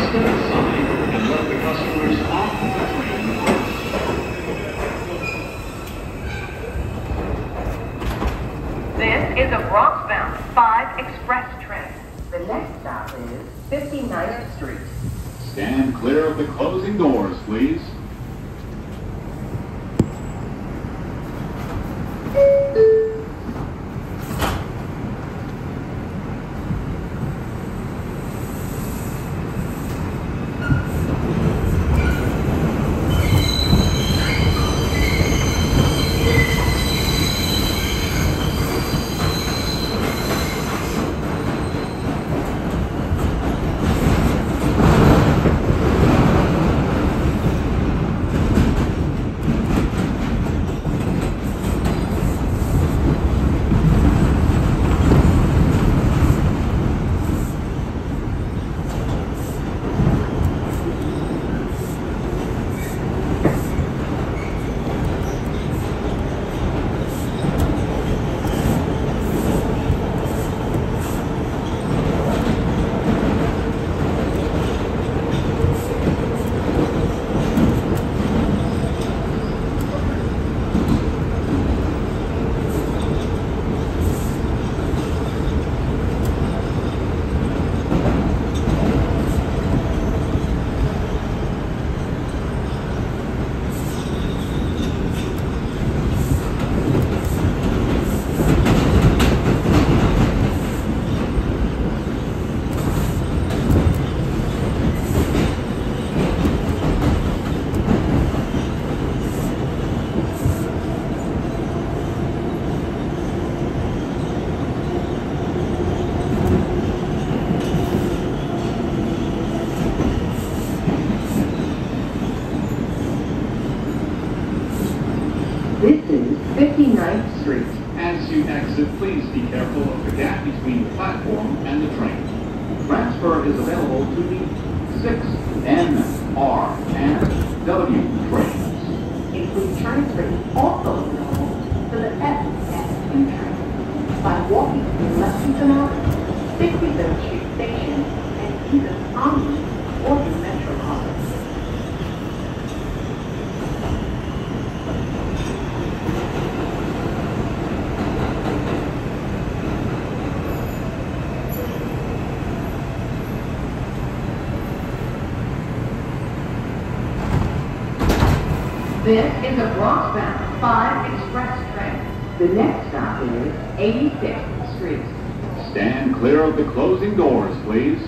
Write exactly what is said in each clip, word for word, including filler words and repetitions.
step aside and let the customers off the train. This is a Bronx-bound five express train. The next stop is fifty-ninth Street. Stand clear of the closing doors, please. fifty-ninth Street. As you exit, please be careful of the gap between the platform and the train. Transfer is available to the six N, R, and W trains. Include transfer is also available to the S and Q train. By walking to Lexington Ave, sixty-third Street Station, and either Omni or the Metro office. This is a Bronx-bound five express train. The next stop is eighty-sixth Street. Stand clear of the closing doors, please.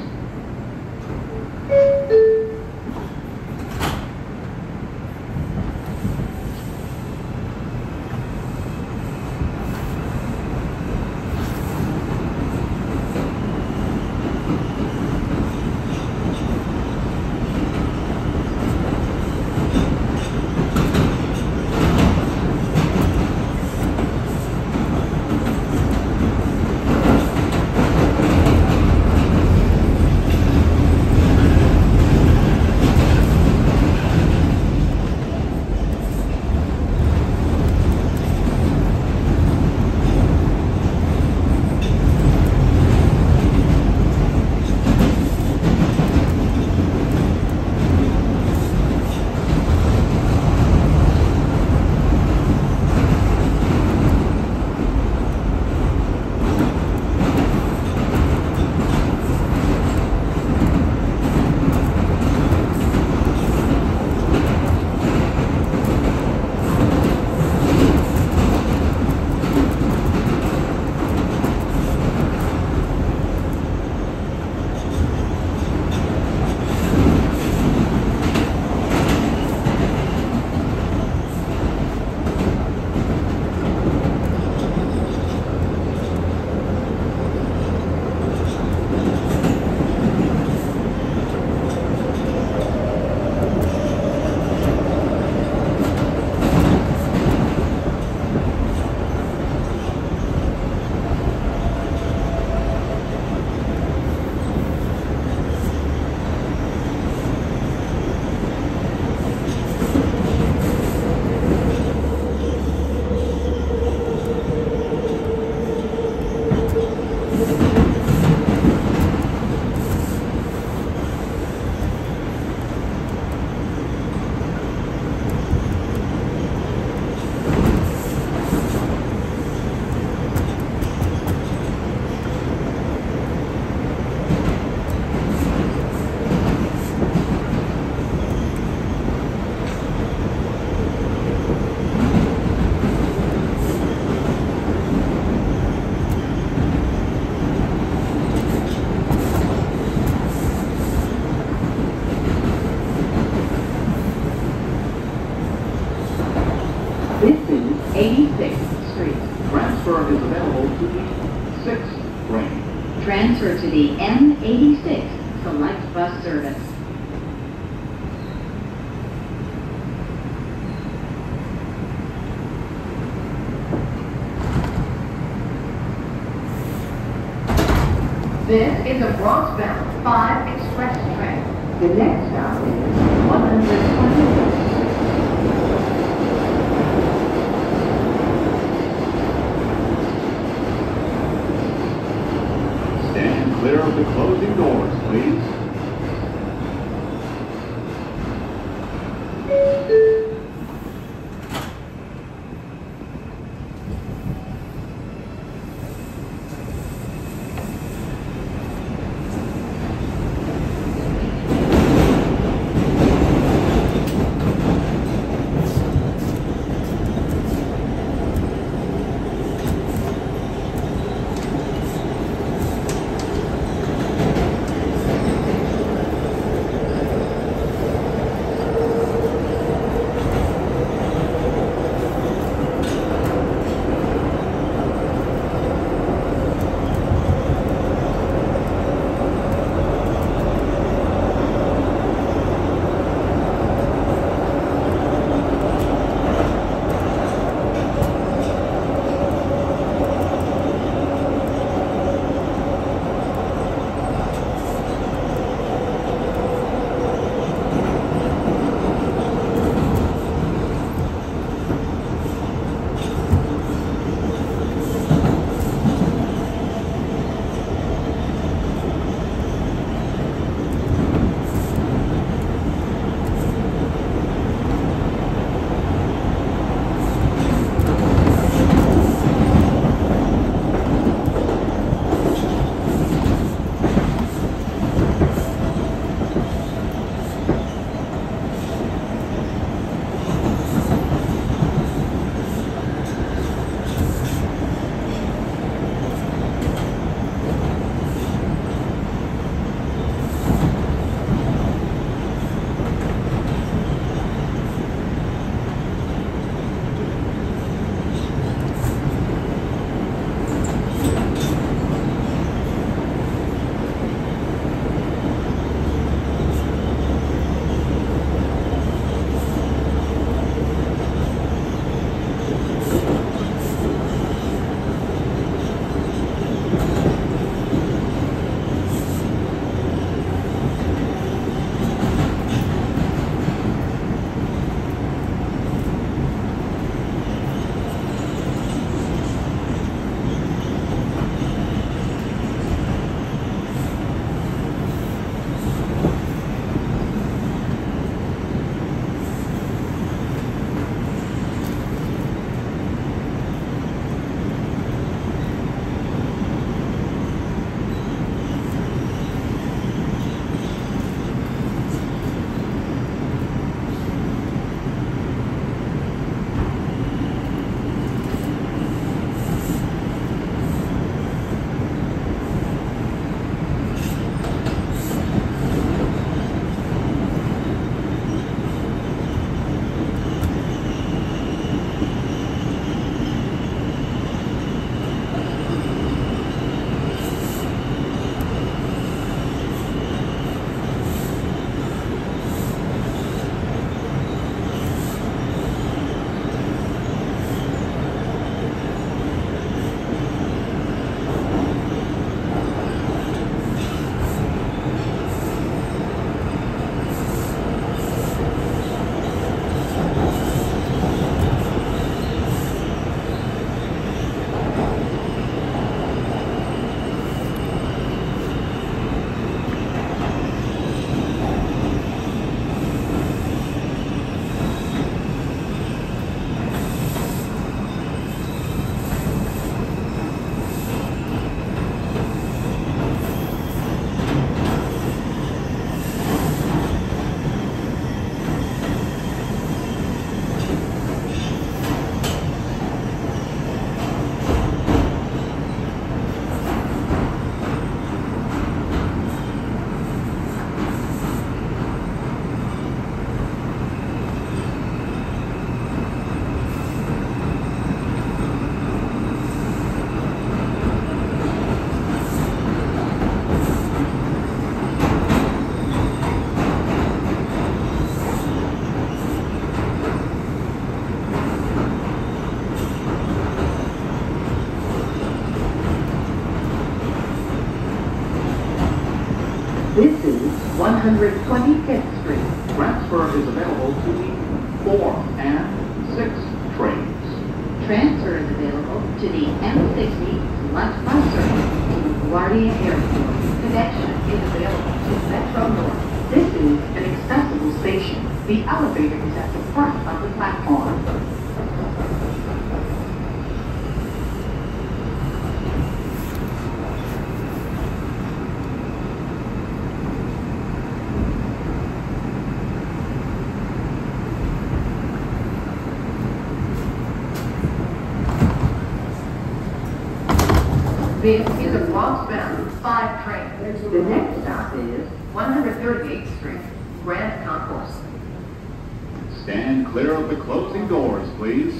sixth Street. Transfer is available to the sixth train. Transfer to the M eighty-six Select Bus Service. This is a Bronx-bound five express train. The next stop is one twenty-two. Stand clear of the closing doors, please. one hundred twenty-fifth Street. Transfer is available to the four and six trains. Transfer is available to the M sixty Select Bus Service to LaGuardia Airport. Connection is available to Metro North. This is an accessible station. The elevator is at the front of the platform. This is a Bronx bound five train. The next stop is one hundred thirty-eighth Street, Grand Concourse. Stand clear of the closing doors, please.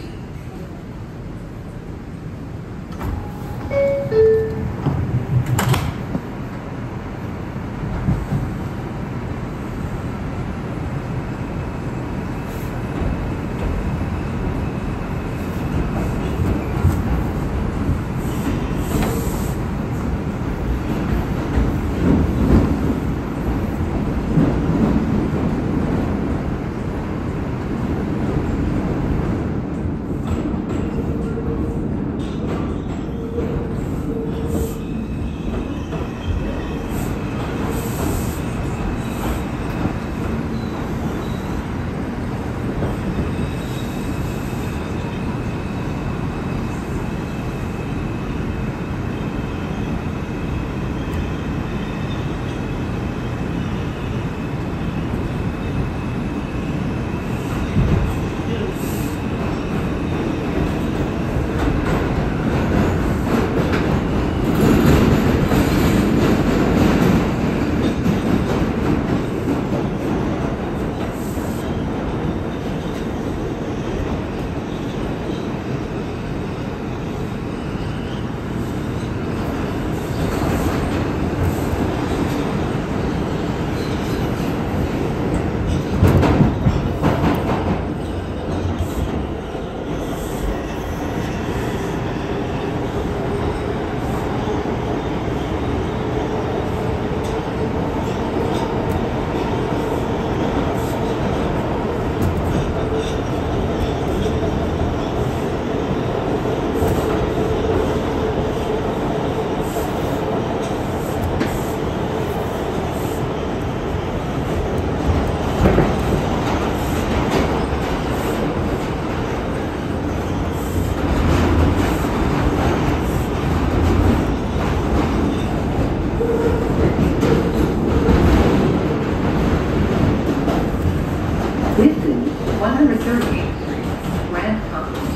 one hundred thirty-eighth Street, Grand Concourse.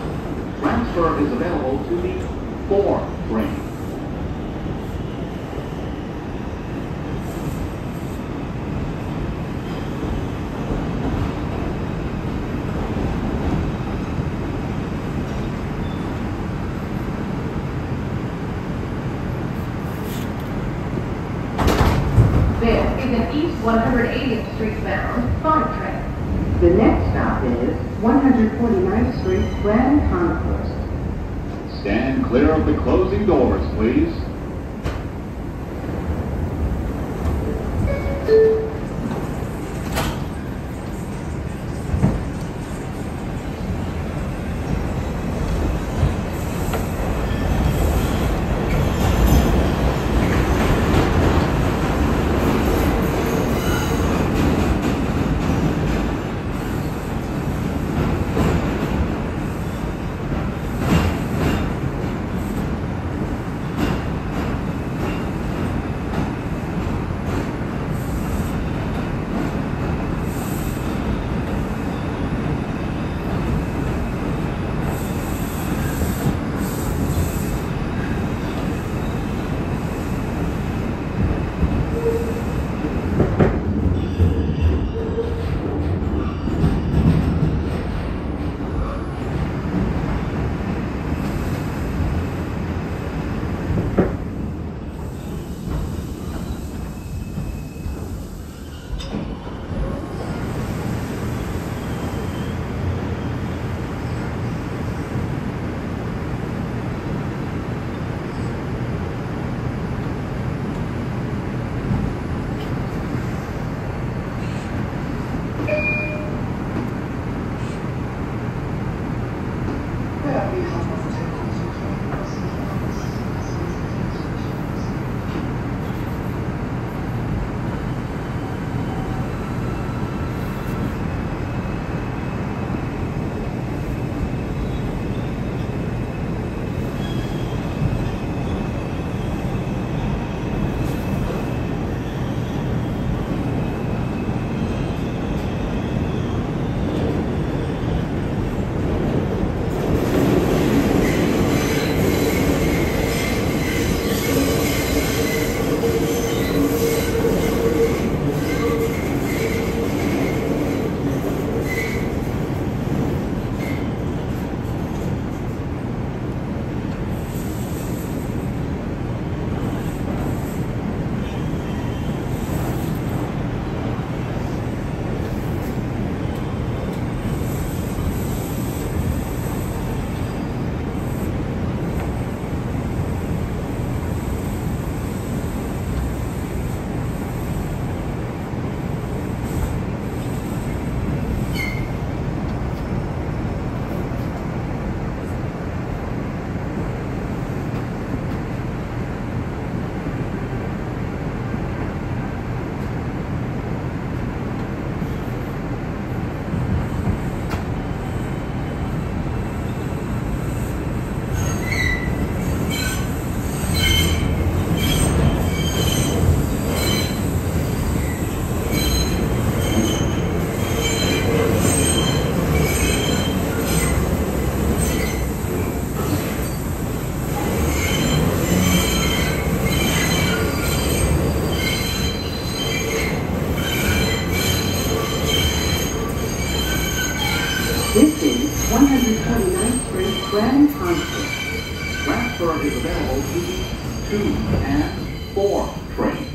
Transfer is available to the four train. There is an East one hundred eightieth Street bound five train. The next stop is one hundred forty-ninth Street, Grand Concourse. Stand clear of the closing doors, please. Grand Concert. Transfer is available to the two and four trains.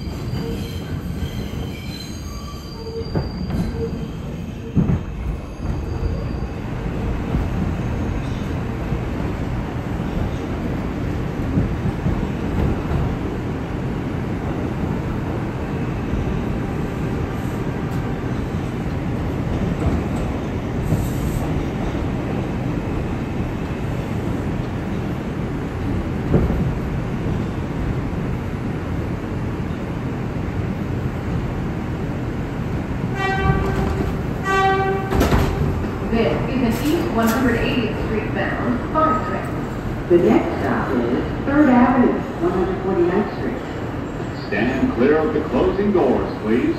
This is an East one hundred eightieth Street bound five train. The next stop is Third Avenue, one hundred forty-ninth Street. Stand clear of the closing doors, please.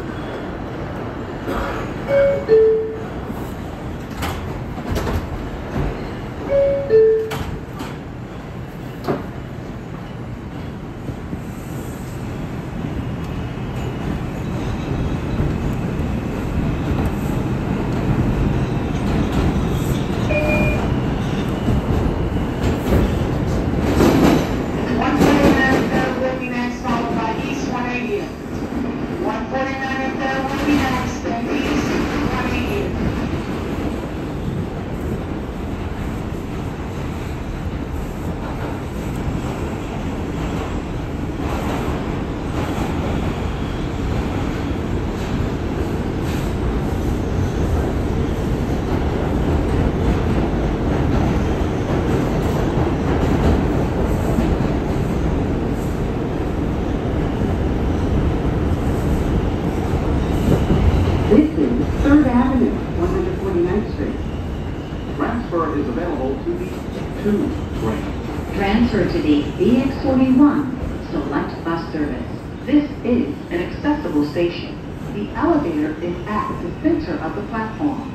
one forty-nine and third will be next, followed by East one eightieth. one forty-nine and third will be next, then East one eightieth. This is Third Avenue, one hundred forty-ninth Street. Transfer is available to the two train. Transfer to the B X forty-one Select Bus Service. This is an accessible station. The elevator is at the center of the platform.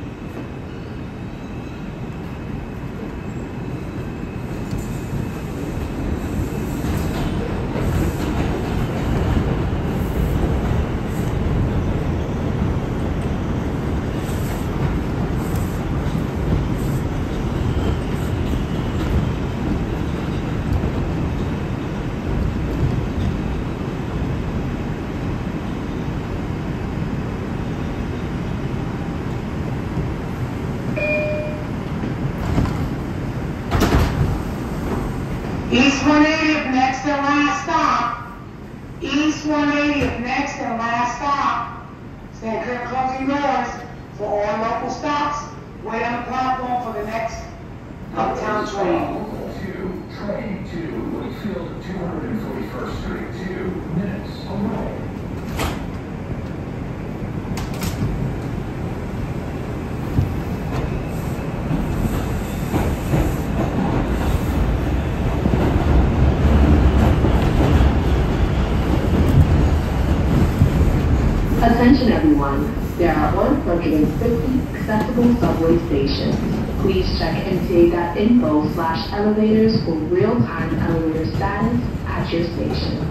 East one eightieth, next and last stop. East one eightieth, next and last stop. Stand clear of closing doors for all local stops. Wait on the platform for the next uptown train. Two, train to Wakefield, two hundred forty-first Street, two minutes away. Attention everyone, there are one hundred fifty accessible subway stations. Please check M T A dot info slash elevators for real-time elevator status at your station.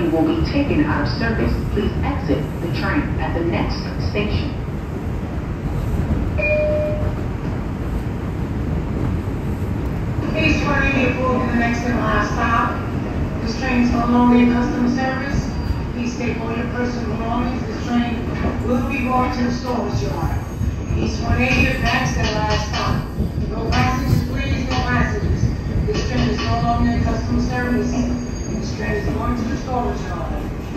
train will be taken out of service. Please exit the train at the next station. East one eighty approved to the next and last stop. This train is no longer in customer service. Please take all your personal belongings. This train will be brought to the storage yard. East one eighty, next and last stop. No passengers, please, no passengers. This train is no longer in customer service. This train is going to the storage yard.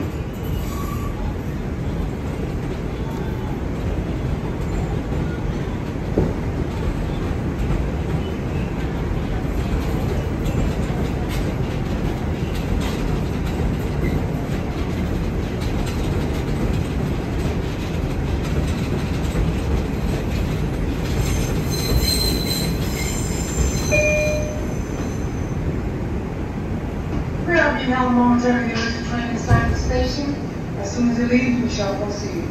You have momentarily let the train inside the station. As soon as it leaves, we shall proceed.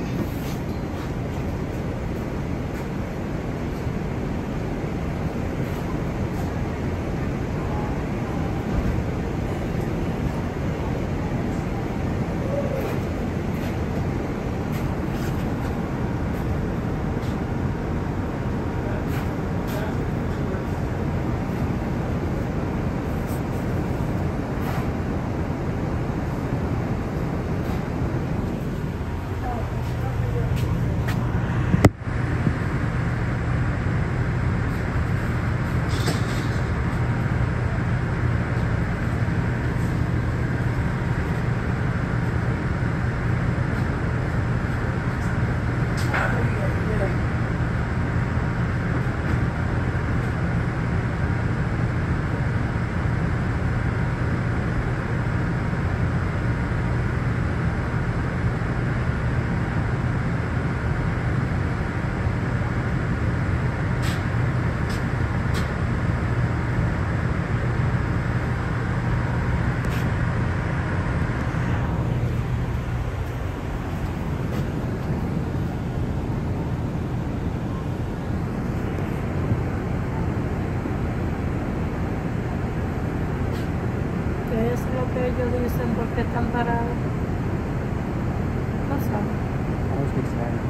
Ellos dicen por qué están parados. No saben. I don't speak Spanish.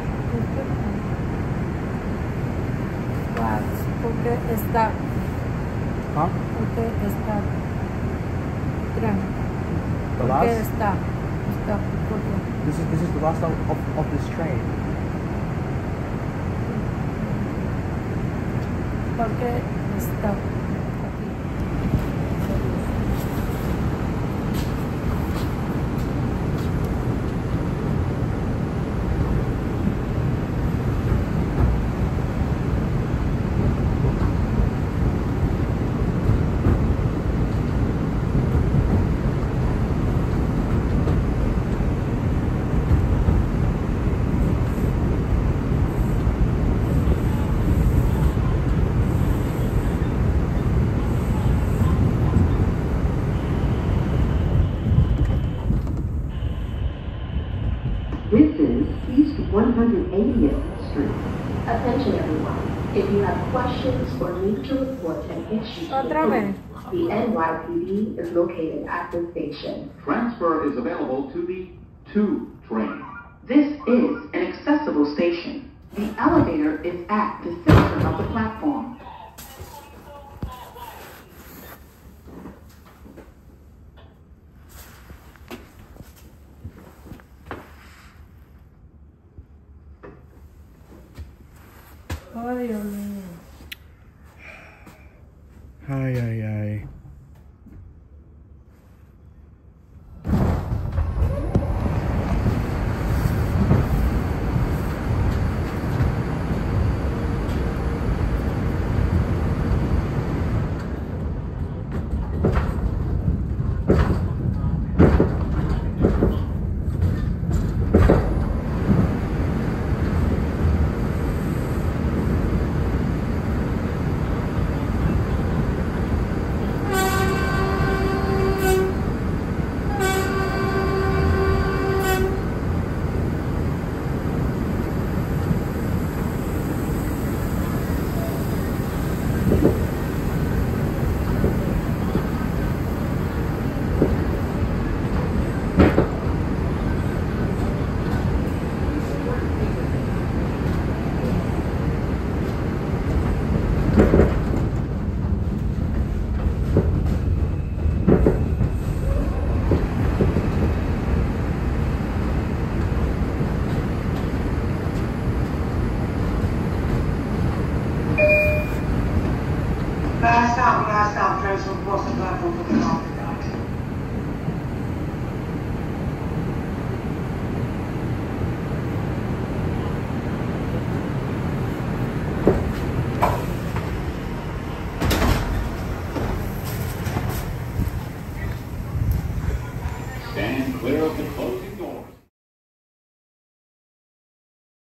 Porque está. Huh? Porque está. Tren. The Porque last? está. Está. Porque. This is this is the last of, of, of this train. Porque está. This is East one hundred eightieth Street. Attention everyone, if you have questions or need to report an issue to the Otra vez. police, the N Y P D is located at the station. Transfer is available to the two train. This is an accessible station. The elevator is at the center of the platform. Ay, Dios mío. Ay, ay,